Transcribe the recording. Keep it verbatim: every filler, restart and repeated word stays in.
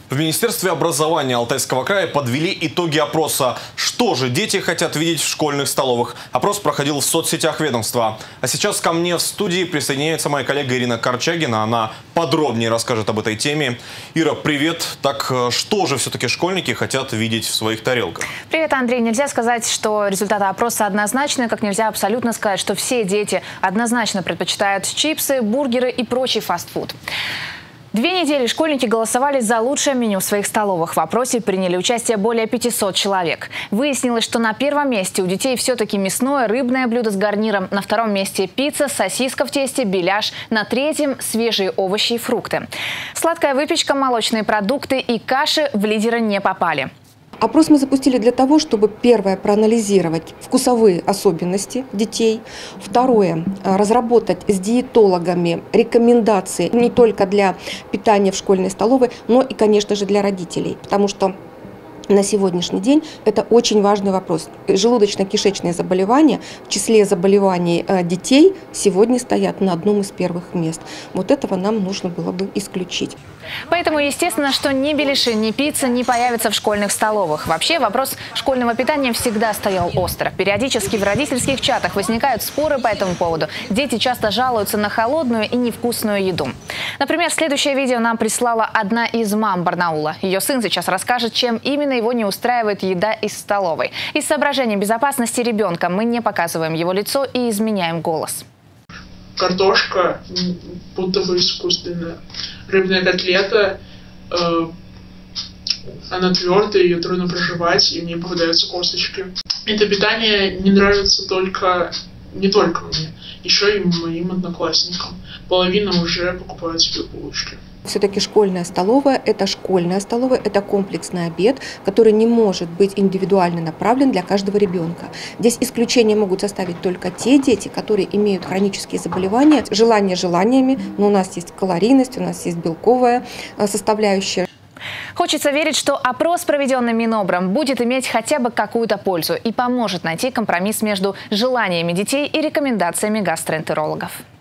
В Министерстве образования Алтайского края подвели итоги опроса. Что же дети хотят видеть в школьных столовых? Опрос проходил в соцсетях ведомства. А сейчас ко мне в студии присоединяется моя коллега Ирина Корчагина. Она подробнее расскажет об этой теме. Ира, привет. Так что же все-таки школьники хотят видеть в своих тарелках? Привет, Андрей. Нельзя сказать, что результаты опроса однозначны, как нельзя абсолютно сказать, что все дети однозначно предпочитают чипсы, бургеры и прочий фастфуд. Две недели школьники голосовали за лучшее меню в своих столовых. В опросе приняли участие более пятисот человек. Выяснилось, что на первом месте у детей все-таки мясное, рыбное блюдо с гарниром. На втором месте пицца, сосиска в тесте, беляш. На третьем – свежие овощи и фрукты. Сладкая выпечка, молочные продукты и каши в лидеры не попали. Опрос мы запустили для того, чтобы, первое, проанализировать вкусовые особенности детей. Второе, разработать с диетологами рекомендации не только для питания в школьной столовой, но и, конечно же, для родителей. Потому что на сегодняшний день это очень важный вопрос. Желудочно-кишечные заболевания в числе заболеваний детей сегодня стоят на одном из первых мест. Вот этого нам нужно было бы исключить. Поэтому естественно, что ни беляши, ни пицца не появятся в школьных столовых. Вообще вопрос школьного питания всегда стоял остро. Периодически в родительских чатах возникают споры по этому поводу. Дети часто жалуются на холодную и невкусную еду. Например, следующее видео нам прислала одна из мам Барнаула. Ее сын сейчас расскажет, чем именно его не устраивает еда из столовой. Из соображений безопасности ребенка мы не показываем его лицо и изменяем голос. Картошка будто бы искусственная. Рыбная котлета, э, она твердая, ее трудно проживать, и мне попадаются косточки. Это питание не нравится только, не только мне, еще и моим одноклассникам. Половина уже покупают себе булочки. Все-таки школьная столовая – это школьная столовая, это комплексный обед, который не может быть индивидуально направлен для каждого ребенка. Здесь исключения могут составить только те дети, которые имеют хронические заболевания, желания желаниями, но у нас есть калорийность, у нас есть белковая составляющая. Хочется верить, что опрос, проведенный Минобром, будет иметь хотя бы какую-то пользу и поможет найти компромисс между желаниями детей и рекомендациями гастроэнтерологов.